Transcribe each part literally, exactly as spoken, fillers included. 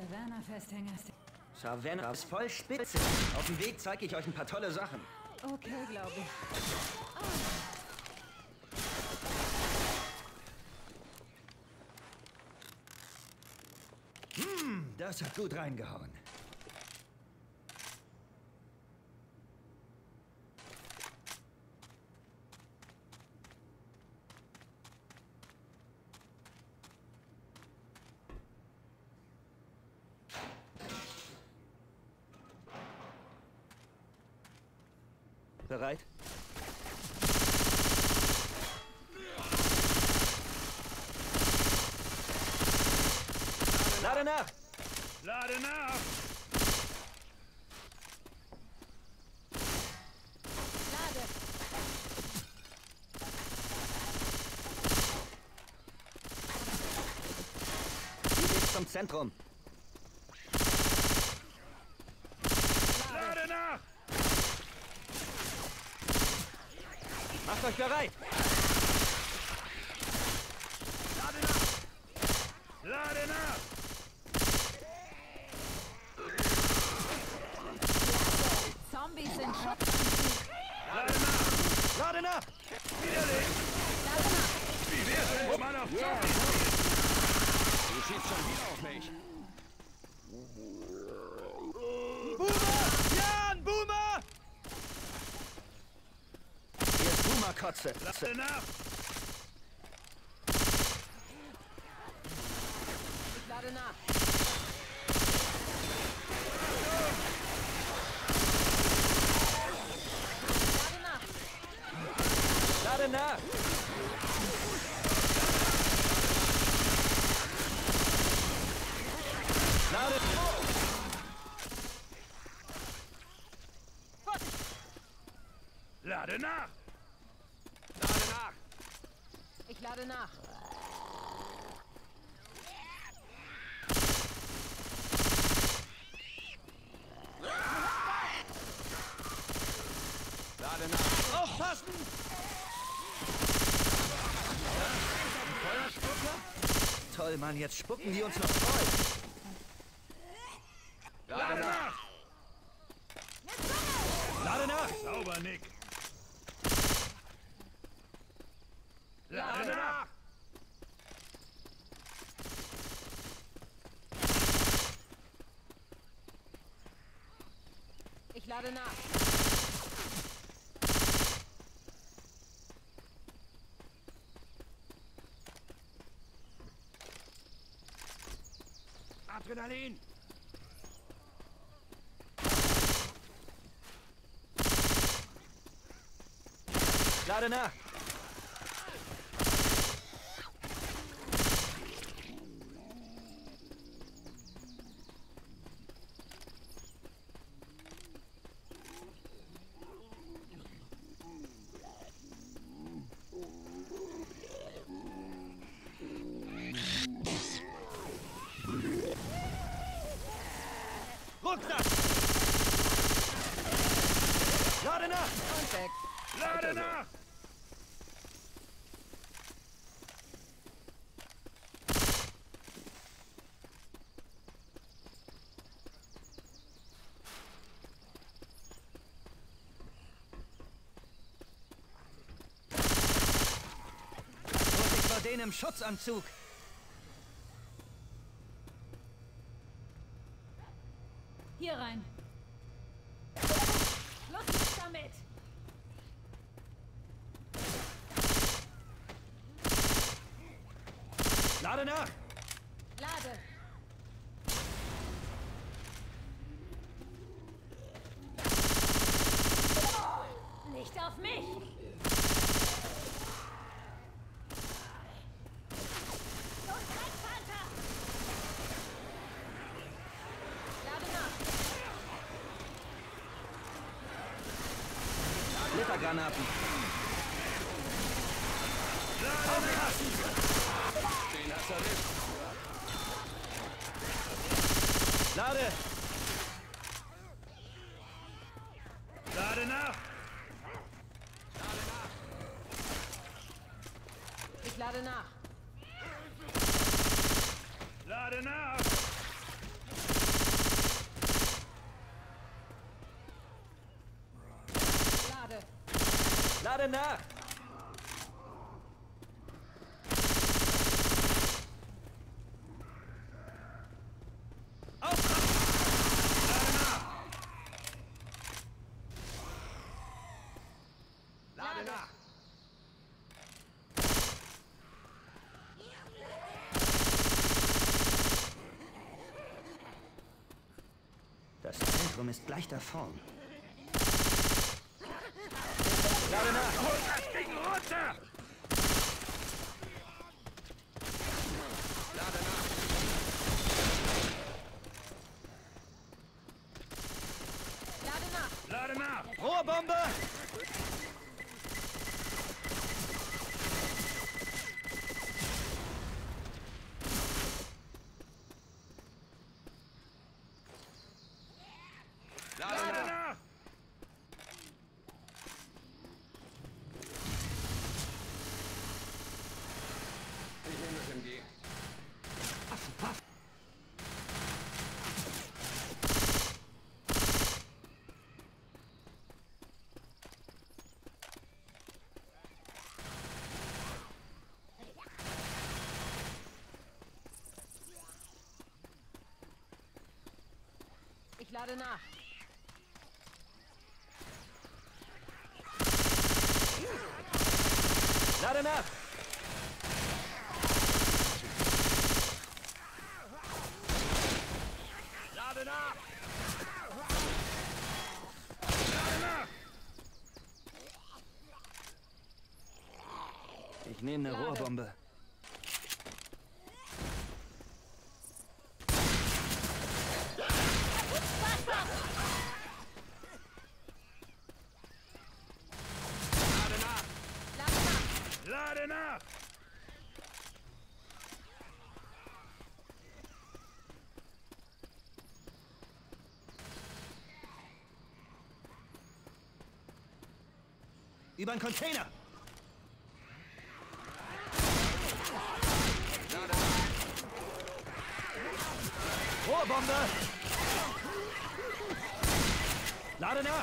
Taverna-Festhänger. Taverna ist voll spitze. Auf dem Weg zeige ich euch ein paar tolle Sachen. Okay, glaube ich. Hm, das hat gut reingehauen. Bereit? Lade nach! Lade nach! Lade! Hier geht's zum Zentrum. Lade nach! Macht euch bereit! Lade nach! Lade nach! Zombies sind Schutzanzug. Lade nach! Lade nach! Widerlegen! Lade nach! Wie wär's, wenn man auf Ja. Zombies Du schießt schon wieder auf mich. Boomer! Jan, Boomer! Hier ist Boomer-Kotze. Lade nach! Ich lade nach. Lade nach. Lade nach! Lade... Lade nach! Lade nach. Ich lade nach. Lade nach. Aufpassen! Toll, Mann, jetzt spucken die uns noch voll. Lade nach. Lade nach! Sauber, Nick! Lade Lade nach! Ich lade nach. Adrenalin! Lade nach! Rucksack! Lade nach! Und weg. Lade nach! Vorsicht vor denen im Schutzanzug! Hier rein. Los geht's damit. Lade nach! Lade. Nicht auf mich. Los, rein, Panther. Lade nach. Glittergranaten! Aufpassen! Den hat's erwischt. Lade! Lade nach! Ich lade nach. Lade nach! Lade nach! Lade nach! Das Zentrum ist gleich da vorn. Lade nach! Holt das Ding runter! Lade nach! Lade nach! Lade nach! Rohrbombe! Lade Lade nach! nach! Ich nehme das M G. Ich lade nach. Lade nach! Lade nach! Lade nach! Ich nehme eine Lade. Rohrbombe. Lade nach! Lade nach! Lade nach! Über einen Container! Lade nach! Rohrbombe! Lade nach!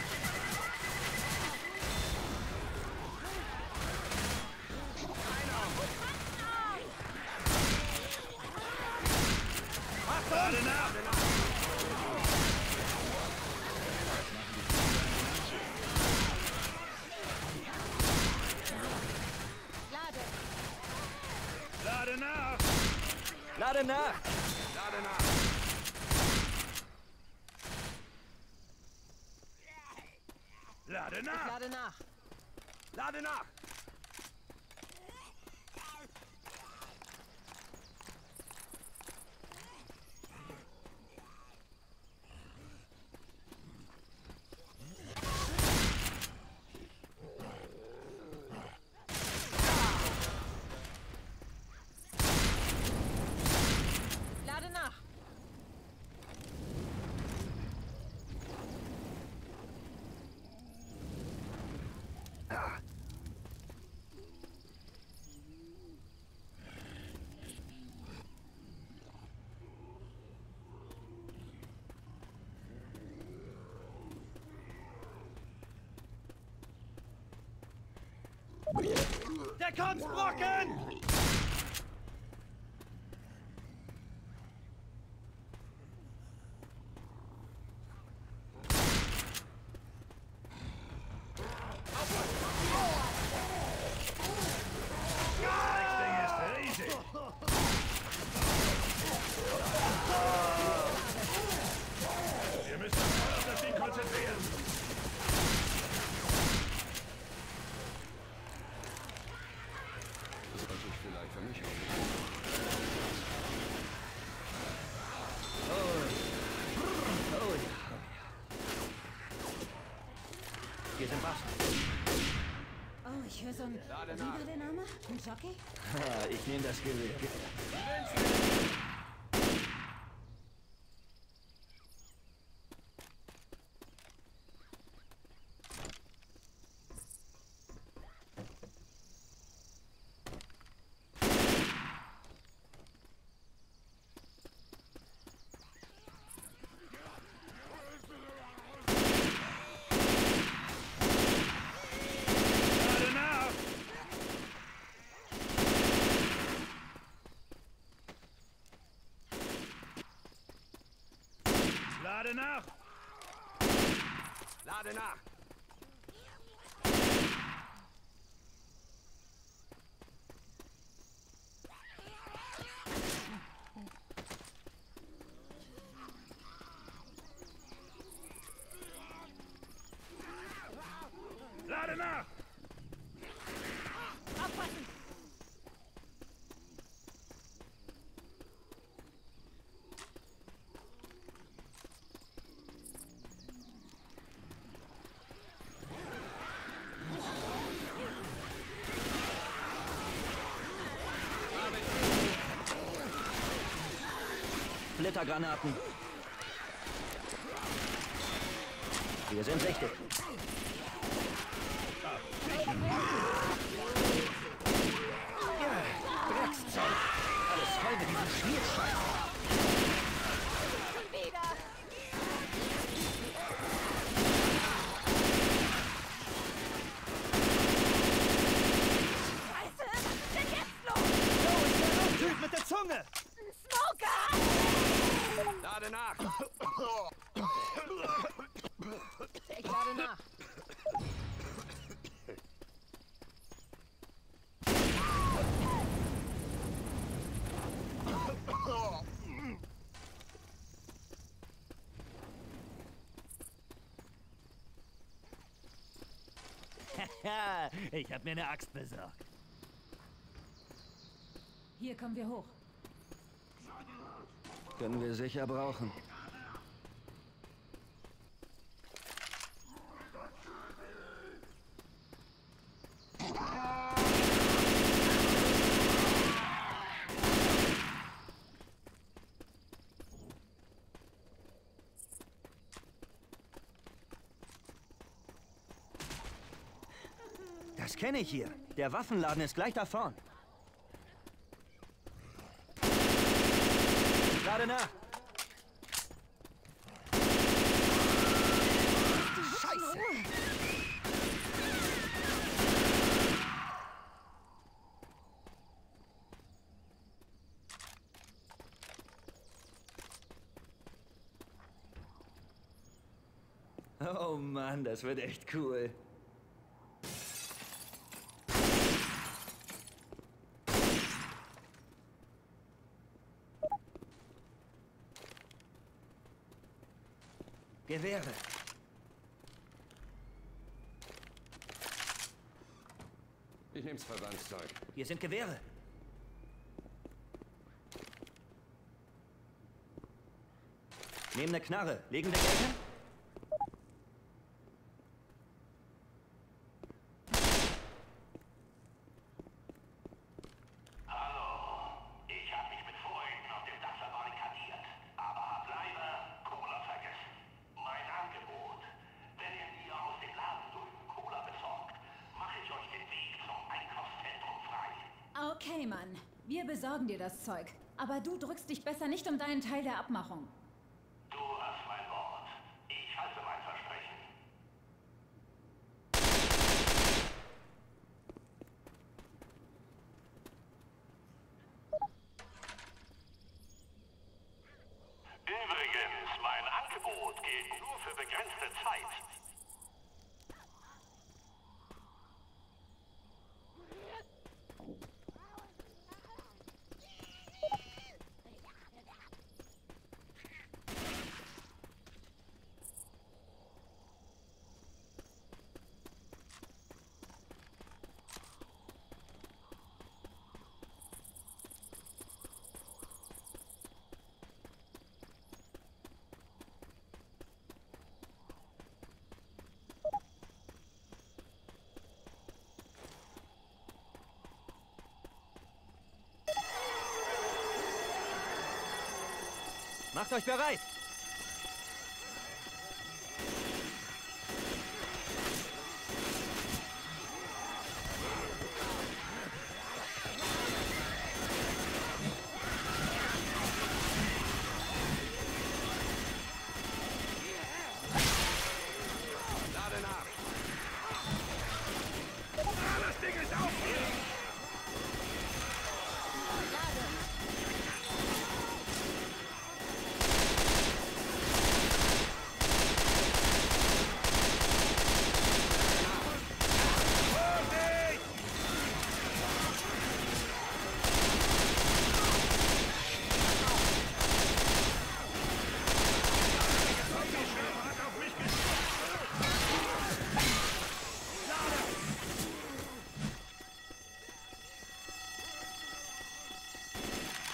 Lade nach! Lade! Lade nach! Lade nach! Lade nach! Lade Ich nach! lade nach! Lade nach! Lade nach! Der Kotzbrocken! Das Ding ist riesig! Wir müssen uns voll auf das Ding konzentrieren! Das sollte ich vielleicht für mich aufnehmen. Oh ja. Hier sind Waffen. Oh, ich höre so ein... Lade Wie nach! war der Name? Ein Jockey? Ah, ich nehme das Gewehr. Lade Lade nach! Lade nach! Lade nach! Aufpassen! Splittergranaten. Wir sind richtig. Dreckszeug. Alles voll mit diesem Schmierscheiß. Schon wieder! Scheiße! Was ist denn jetzt los? Oh, ist der Typ mit der Zunge! Ein Smoker! Lade nach! Ich lade nach. Ich hab mir eine Axt besorgt. Hier kommen wir hoch. Können wir sicher brauchen. Das kenne ich hier. Der Waffenladen ist gleich da vorn. Lade nach! Scheiße! Oh Mann, das wird echt cool. Gewehre. Ich nehm's Verbandszeug. Hier sind Gewehre. Nehmen eine Knarre. Legen wir Geld hin? Okay, Mann. Wir besorgen dir das Zeug. Aber du drückst dich besser nicht um deinen Teil der Abmachung. Du hast mein Wort. Ich halte mein Versprechen. Übrigens, mein Angebot gilt nur für begrenzte Zeit. Macht euch bereit! Lade nach! Ah, das Ding ist auf!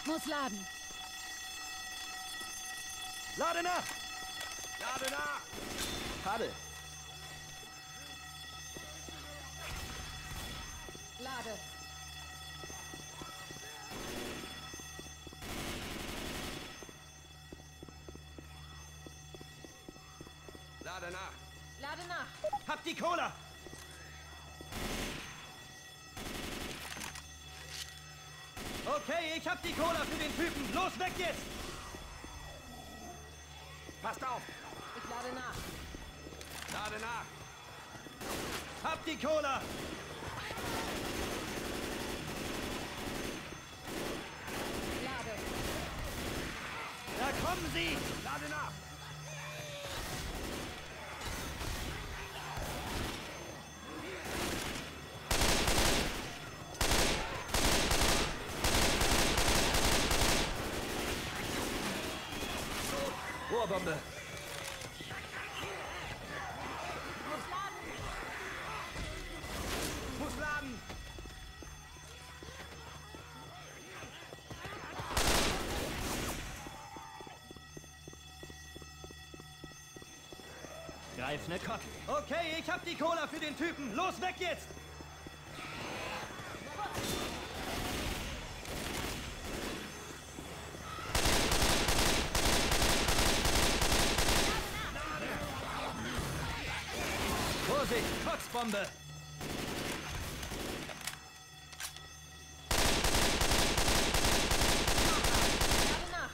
Muss laden. Lade nach! Lade nach! Kabel. Lade. Lade nach! Lade nach. Hab die Cola! Okay, ich hab die Cola für den Typen. Los, weg jetzt! Passt auf! Ich lade nach. Lade nach! Hab die Cola! Lade. Da kommen sie! Lade nach! Rohrbombe! Muss laden. Muss laden! Greif ne Kott. Okay, ich hab die Cola für den Typen. Los, weg jetzt! Vorsicht, Kotzbombe! Lade nach.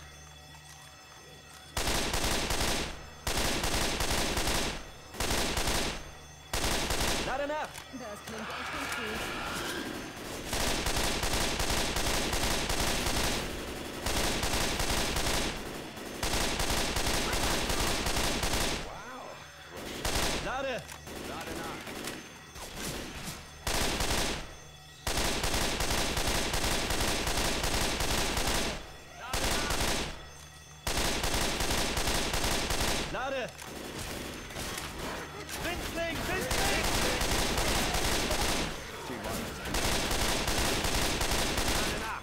Lade nach! Das klingt echt nicht gut. Lade! Lade nach! Lade! Windling! Windling! Lade nach!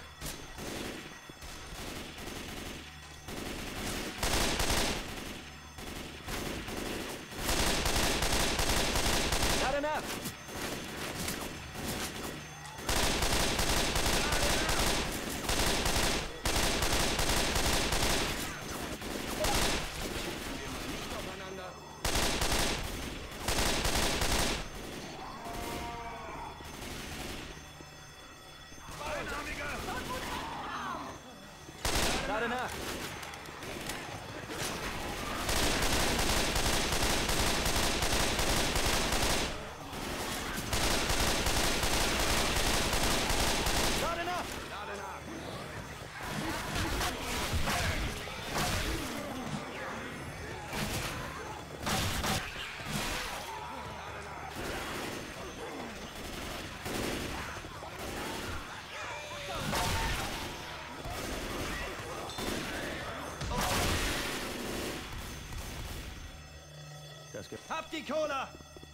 Lade nach! Nicht aufeinander! Einarmiger! Lade nach! Lade nach! Lade nach! Das gibt. Hab die Cola!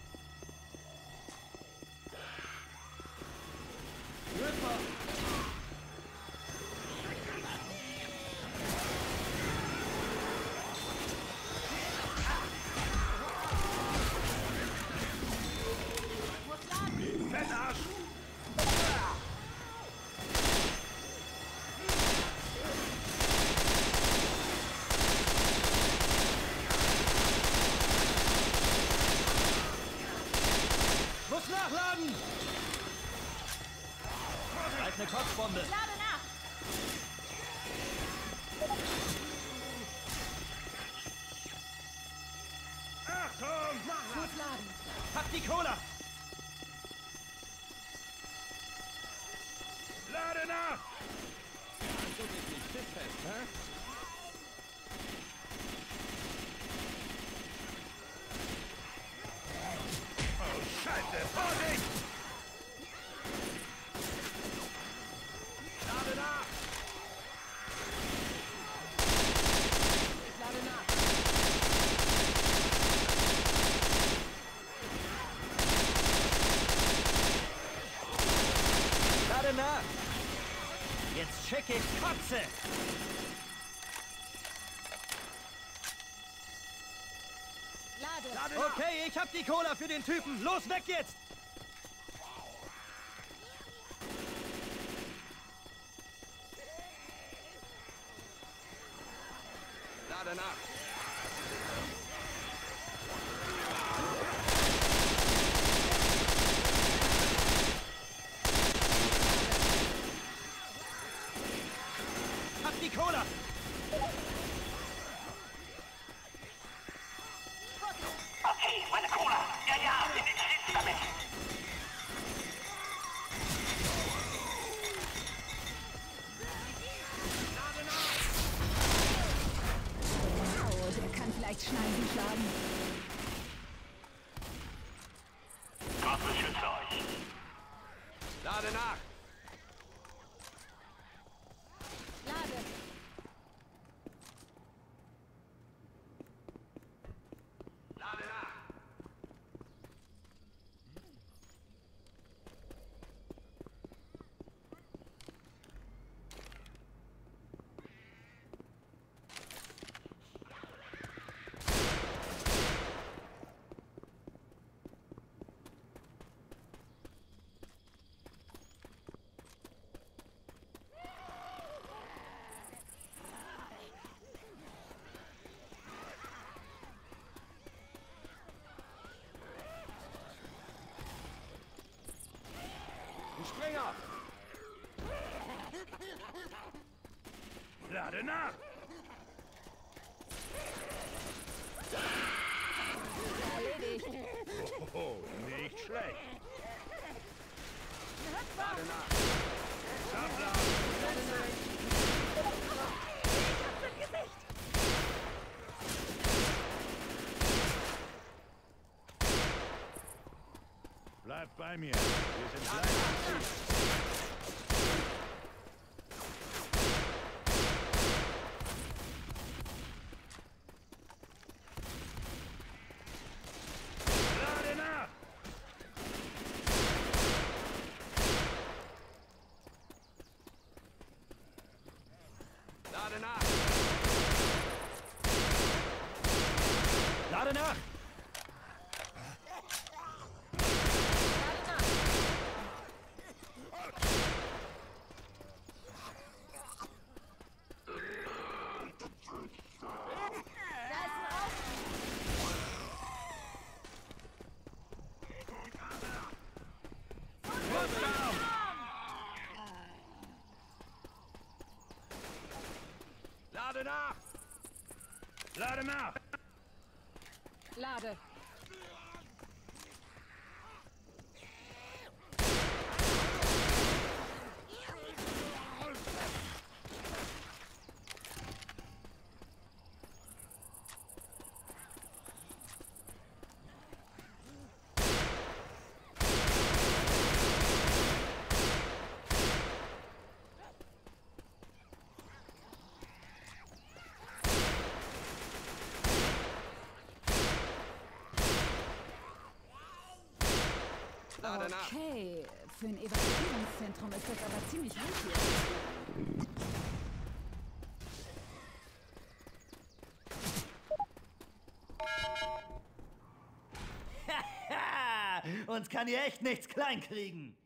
Ripper! Muss laden. Fettarsch! Muss nachladen! Greif ne Kotzbombe! Lade nach. Achtung! Muss laden. Hab die Cola! Lade nach! Du bist nicht stiftfest, hä? Oh, Scheiße! Vorsicht! Ich kotze! Lade! Okay, ich hab die Cola für den Typen. Los, weg jetzt! Lade nach. Hab die Cola! Okay, meine Cola. Ja, ja, in den Schlitz damit. Oh, der kann vielleicht Schneisen schlagen. Gott beschütze euch. Lade nach. Lade! Lade nach. Ein Springer. Lade nach! Erledigt! Oh, nicht schlecht. Lade nach. Bleibt bei mir. Wir sind gleich am Ziel. Lade nach! Lade nach. Lade nach! Lade nach. Lade nach! Lade! Lade nach. Okay, für ein Evakuierungszentrum ist das aber ziemlich heiß hier. Uns kann hier echt nichts kleinkriegen.